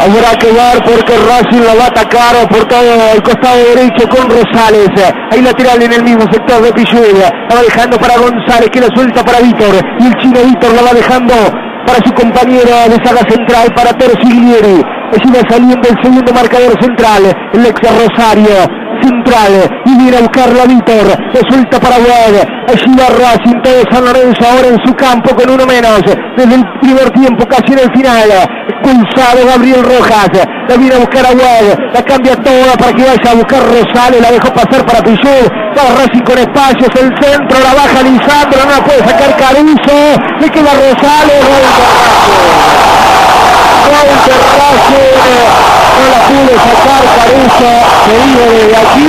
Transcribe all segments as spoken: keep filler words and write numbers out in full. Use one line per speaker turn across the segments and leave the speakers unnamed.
Habrá que ver porque Racing lo va a atacar por todo el costado derecho con Rosales. Hay lateral en el mismo sector de Pichud. La va dejando para González, que la suelta para Víctor. Y el chino Víctor la va dejando para su compañero de saga central, para Torsiglieri. Allí va saliendo el segundo marcador central, el ex Rosario. Central, y viene a buscarlo a Víctor, le suelta para Webb, allí va Racing, todo San Lorenzo ahora en su campo con uno menos, desde el primer tiempo casi en el final, expulsado Gabriel Rojas, la viene a buscar a Webb, la cambia toda para que vaya a buscar Rosales, la dejó pasar para Pichud, va Racing con espacios, el centro, la baja Lisandro, no la puede sacar Caruso, le queda Rosales, Walter Racing, no la pudo sacar Caruso, que vive desde aquí,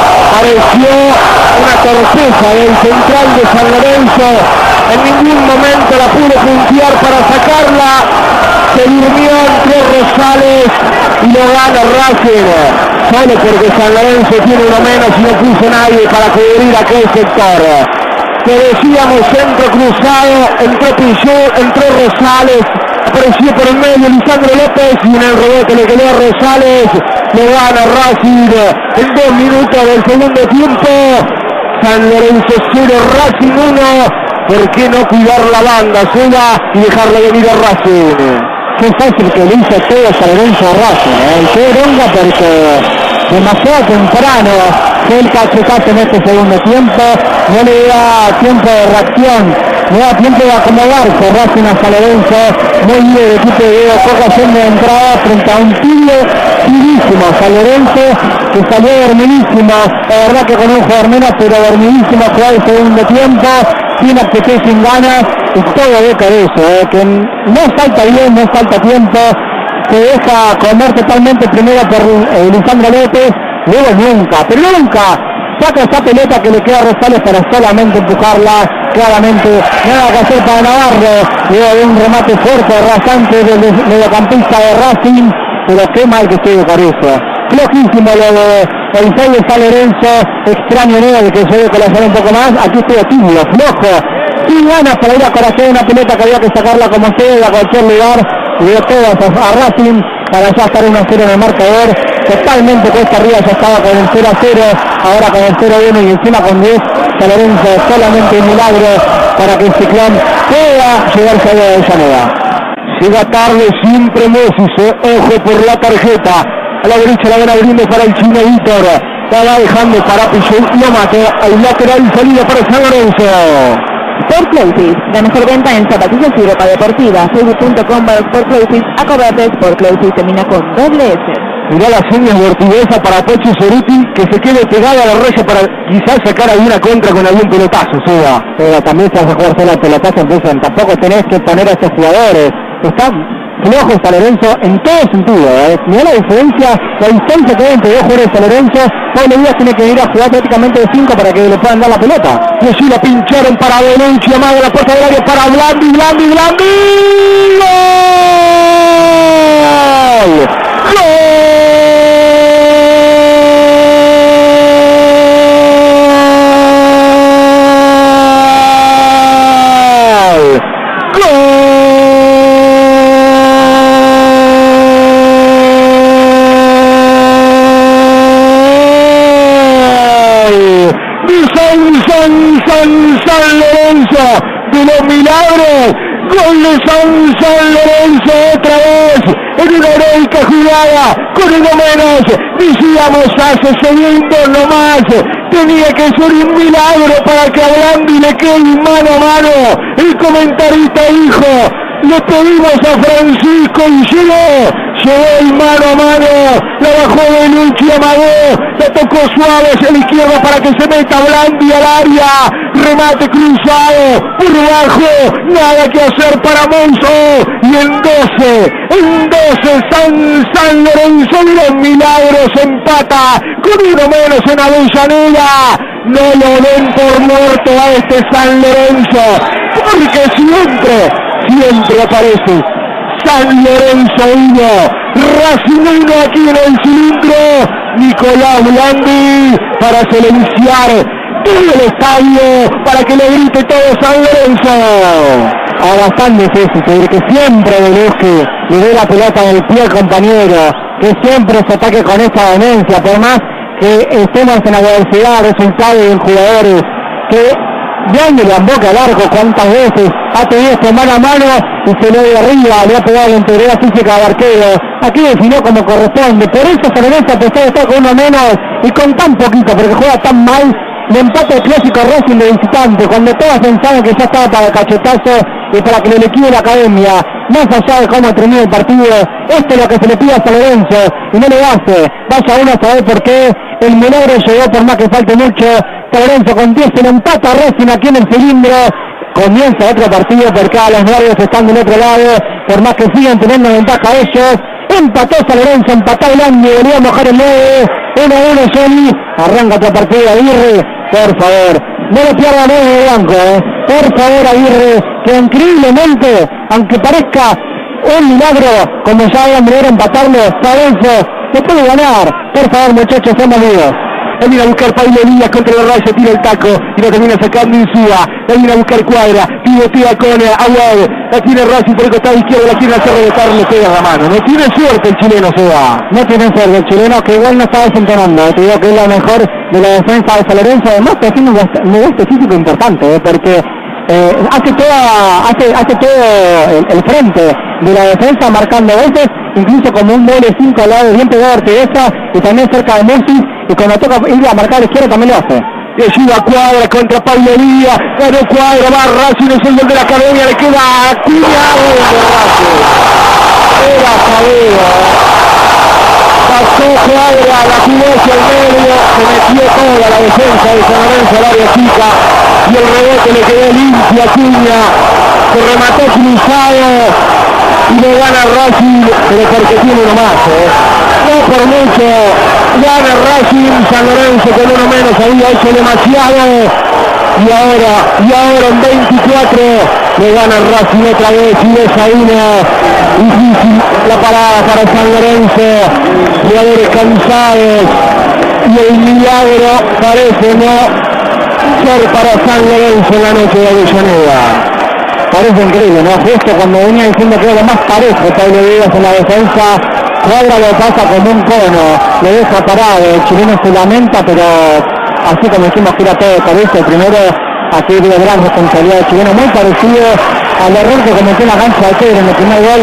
pareció una torpeza del central de San Lorenzo, en ningún momento la pudo puntear para sacarla, se durmió entre Rosales y lo gana Racing, solo porque San Lorenzo tiene uno menos y no puso nadie para cubrir aquel sector. Que decíamos centro cruzado, entró Pichud, entró Rosales, apareció por el medio Lisandro López y en el rebote le quedó a Rosales, lo gana Racing en dos minutos del segundo tiempo. San Lorenzo cero, Racing uno. ¿Por qué no cuidar la banda sola y dejarle venir a Racing?
Qué fácil que le hizo todo San Lorenzo a Racing, ¿eh? Y qué bronca porque demasiado temprano fue el cachetazo en este segundo tiempo, no le da tiempo de reacción, no da tiempo de acomodarse Racing a San Lorenzo, muy bien el equipo de Diego Coca haciendo de entrada frente a un tibio, tibísimo San Lorenzo, que salió dormidísimo, la verdad que con un jugador menos, pero dormidísimo jugar el segundo tiempo, sin actitud, sin ganas, y todo de eso, eh, que no salta bien, no falta tiempo, se deja comer totalmente primero por eh, Lisandro López, luego nunca, pero nunca saca esa pelota que le queda a Rosales para solamente empujarla, claramente nada que hacer para Navarro, luego de un remate fuerte, rasante del mediocampista de Racing, pero qué mal que estuvo por eso. Flojísimo lo de el seis de San Lorenzo, extraño ¿no? El que se debe colaborar un poco más, aquí estuvo tibio, flojo, sin ganas para ir a coraje una pelota que había que sacarla como sea, a cualquier lugar, y dio todas a Racing para ya estar uno a cero en el marcador, totalmente cuesta arriba, ya estaba con el cero a cero, ahora con el cero a uno y encima con diez, San Lorenzo solamente un milagro para que el Ciclón pueda llegarse a la Avellaneda.
Llega tarde siempre Mosis, eh. Ojo por la tarjeta, a la derecha la van abriendo para el chino Víctor, la va dejando para Pichud, lo mató, al lateral salida para San Lorenzo.
Sport Clothes, la mejor venta en zapatillas y ropa deportiva. Facebook punto com para Sport Clothes, acordate, Sport Clothes termina con doble S.
Mirá las señas de Ortigueza para Pocho Ceruti, que se quede pegado a la raya para quizás sacar alguna contra con algún pelotazo, Seba.
Pero también se vas a jugar sola el pelotazo, entonces tampoco tenés que poner a estos jugadores. Está flojo San Lorenzo en todo sentido, ¿eh? Mirá la diferencia, la distancia que hay entre dos jugadores de San Lorenzo. Pablo Díaz tiene que ir a jugar prácticamente de cinco para que le puedan dar la pelota.
Y así la pincharon para Bonucci, amado la puerta del área para Blandi, Blandi, Blandi. ¡Gol! ¡Gol! San, San Lorenzo de los milagros, gol de San, San Lorenzo otra vez, en una heroica jugada, con uno menos, decíamos hace segundos nomás, tenía que ser un milagro para que a Blandi le quede mano a mano, el comentarista dijo, le pedimos a Francisco y llegó, llegó el mano a mano, la bajó de Lucci, amagó, la tocó suave hacia la izquierda para que se meta Blandi al área, remate cruzado, por debajo, nada que hacer para Monzo, y en doce, en doce San, San Lorenzo de los milagros empata, con uno menos en Avellaneda, no lo den por muerto a este San Lorenzo, porque siempre, siempre aparece San Lorenzo uno, Racing uno aquí en el cilindro, Nicolás Blandi para silenciar todo el estadio, para que le grite todo San Lorenzo.
a bastante difícil, que siempre Beluski le dé la pelota en el pie al compañero, que siempre se ataque con esta vehemencia, por más que estemos en la adversidad, resultados y en jugadores que Grande le boca al arco cuántas veces ha tenido este mano a mano y se lo de arriba, le ha pegado la integridad física al arquero. Aquí definió como corresponde, por eso San Lorenzo, a pesar de estar con uno menos y con tan poquito, porque juega tan mal, le empata el clásico Racing de visitante, cuando todos pensaban que ya estaba para el cachetazo y para que le liquide la academia. Más allá de cómo termina el partido, esto es lo que se le pide a San Lorenzo y no le hace. Vaya uno a saber por qué el milagro llegó, por más que falte mucho. San Lorenzo con diez se le empata a Racing aquí en el cilindro. Comienza otro partido porque a los nervios están del otro lado, por más que sigan teniendo ventaja ellos. Empató San Lorenzo, empató Blandi, volvió a mojar el nueve. uno a uno Johnny, arranca otro partido Aguirre, por favor, no le pierda nueve de banco, eh. Por favor Aguirre, que increíblemente, aunque parezca un milagro, como ya habían venido a empatarlo, San Lorenzo se puede ganar. Por favor muchachos, sean amigos.
Él viene a buscar Pablo Elías contra el rayo, tira el taco y lo termina sacando Insúa. Él viene a buscar Cuadra, pivotea con Aguado, la tiene Racing por el costado izquierdo, la quiere hacer rebotar, le pega la mano. No tiene suerte el chileno, se va.
No tiene suerte el chileno, que igual no está desentonando. Te digo que es la mejor de la defensa de San Lorenzo. Además está haciendo un negocio físico importante, ¿eh? porque eh, hace, toda, hace, hace todo el, el frente de la defensa, marcando veces, incluso como un doble cinco al lado, bien pegado a Ortigueza y también cerca de Messi. Y cuando toca ir a marcar a la izquierda también lo hace.
Y ayuda Cuadra contra Pablo Díaz. Ganó Cuadra, va Racing, es el gol de la academia, le queda Acuña. Era sabido. Pasó Cuadra, la jugó hacia el medio, se metió toda la defensa de San Lorenzo al área chica. Y el rebote le quedó limpio a Acuña. Se remató cruzado. Y le gana Racing, pero porque tiene uno más, ¿eh? No por mucho, gana Racing, San Lorenzo con uno menos, había hecho demasiado. Y ahora, y ahora en veinticuatro, le gana Racing otra vez y es a uno. Difícil la parada para San Lorenzo, jugadores cansados. Y el milagro parece no ser para San Lorenzo en la noche de Avellaneda.
Parece increíble, ¿no? Justo cuando venía diciendo que era lo más parejo Pablo Díaz en la defensa, Cuadra lo pasa como un cono, le deja parado, el chileno se lamenta, pero así como dijimos que era todo de cabeza, el primero, aquí de gran responsabilidad del chileno, muy parecido al error que cometió en la cancha de Tigre en el primer gol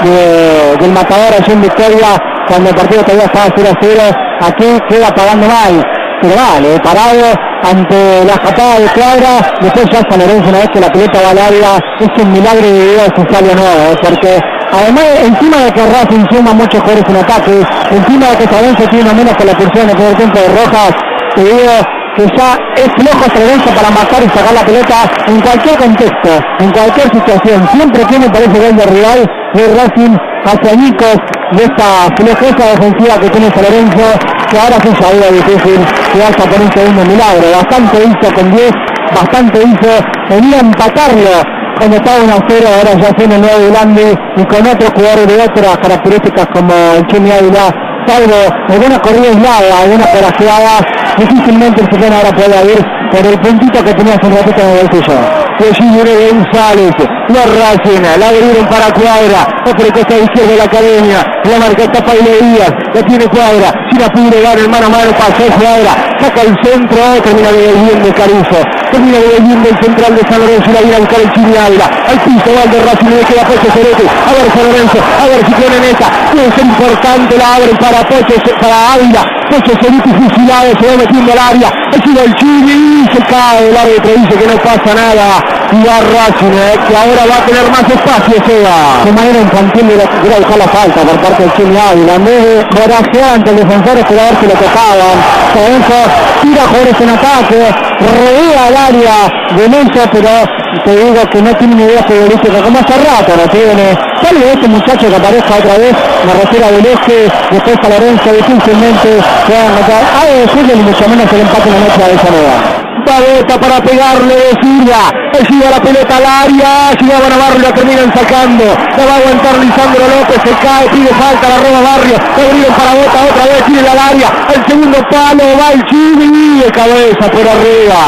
de, del matador allí en Victoria, cuando el partido todavía estaba cero a cero, aquí queda pagando mal, pero vale, parado ante la jatada de Cuadra. Después ya San Lorenzo, una vez que la pelota va al área, es un milagro de Dios si sale nuevo, ¿eh? Porque además, encima de que Racing suma muchos jugadores en ataque, encima de que San Lorenzo tiene uno menos que la pulsión en el primer tiempo de Rojas, te digo que ya es flojo San Lorenzo para matar y sacar la pelota en cualquier contexto, en cualquier situación. Siempre tiene, parece, gol de rival de Racing hacia añicos de esta flojeza defensiva que tiene San Lorenzo, que ahora sí ya era difícil quedarse por un segundo milagro. Bastante hizo con diez, bastante hizo, venía a empatarlo cuando estaba uno a cero, ahora ya tiene el nuevo Blandi y con otros jugadores de otras características como el Chemi Ávila, salvo algunas corridas aisladas, algunas corajeadas, difícilmente el chileno ahora puede ir por el puntito que tenía hace un ratito en el bolsillo.
Y allí viene González, la Racing, la abrieron para Cuadra, por el costado izquierdo de la academia, la marca está Pablo Díaz, la tiene Cuadra, sin apuro, gana el mano a mano, pasó Cuadra, saca el centro, termina devolviendo Caruso, termina devolviendo el central de San Lorenzo, la viene a buscar el Chimi Ávila, al piso va el de Racing, le queda Pocho Cerete, a ver San Lorenzo, a ver si tienen esa, puede ser importante, la abren para Pocho, para Ávila, Pocho Cerete fusilado, se va metiendo al área, ayuda el Chimi, se cae, el árbitro dice que no pasa nada. Y va Racing, eh, que ahora va a tener más espacio, Seba.
De manera infantil de ir a buscar la falta por parte del Chimi Ávila, en vez de corajear ante el defensor, esperar a ver si lo tocaban. Por eso tira jugadores en ataque, rodea al área de Menso, pero te digo que no tiene ni idea futbolística, como hace rato no tiene. Tal vez este muchacho que aparezca otra vez, me refiero a Velezque, después a Lorenzo, difícilmente se va a anotar. A decirle ni mucho menos el empate en la noche de Avellaneda.
Babota para pegarle de Silva, lleva la pelota al área, llegaba Navarro y la terminan sacando, la va a aguantar Lisandro López, se cae, pide falta, la roba Barrio, la abrieron para Bota, otra vez tiene al área, el segundo palo, va el Chimi, de cabeza por arriba,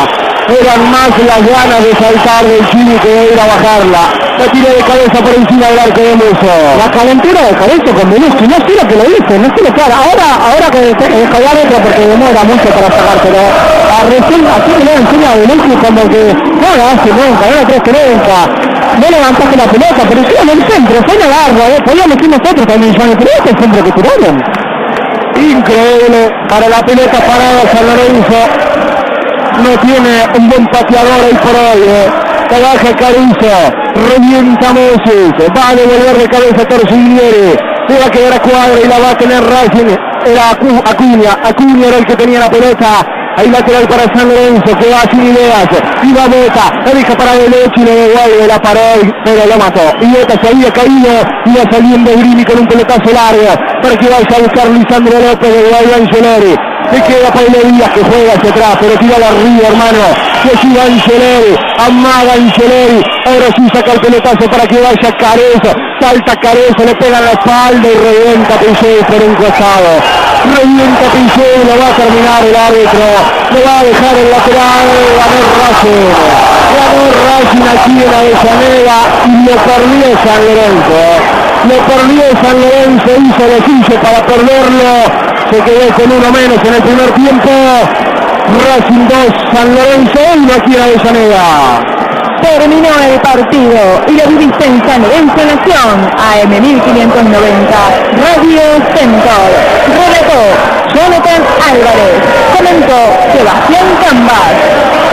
eran más las ganas de saltar del Chini que de ir a bajarla. La tira de cabeza por encima del arco de Musso.
La calentura de cabeza con Belucci, no sé lo que lo dice, no sé lo que hará. Ahora, ahora que es colgar otro porque demora mucho para sacar, pero a recién así que le enseña a Belucci como que no la hace nunca, no la crees que nunca. No levantaste la pelota, pero sí en el centro, fue una garra, ¿eh? Podíamos ir nosotros también, Johnny, pero este es el centro que tiraron.
Increíble, para la pelota parada San Lorenzo. No tiene un buen pateador hoy por hoy, eh. Trabaja Caruso, revienta Moses, va a devolver de cabeza a Torsiglieri, se va a quedar a Cuadra y la va a tener Racing. Era Acu Acuña, Acuña era el que tenía la pelota. Hay lateral para San Lorenzo, que va sin ideas, y va Bota, la deja para Belucci, le devuelve la pared, pero lo mató. Y Bota se había caído, iba saliendo Grini con un pelotazo largo, para que vaya a buscar Lisandro López de Guayo Angeleri. Le queda Pablo Díaz que juega hacia atrás, pero tira arriba, hermano. Que siga Angeleri, amaga Angeleri. Ahora sí saca el pelotazo para que vaya Carezo. Salta Carezo, le pega en la espalda y revienta Pichel por un costado. Revienta Pichel, lo va a terminar el árbitro. Le va a dejar el lateral. Ganó Racing. Ganó Racing aquí en Avellaneda y lo perdió San Lorenzo. Lo perdió San Lorenzo, hizo lo suyo para perderlo. Se quedó con uno menos en el primer tiempo. Racing dos, San Lorenzo uno aquí en Avellaneda.
Terminó el partido y lo viviste en San Lorenzo Nación, A M mil quinientos noventa, Radio Centro. Relató Jonathan Álvarez, comentó Sebastián Cambas.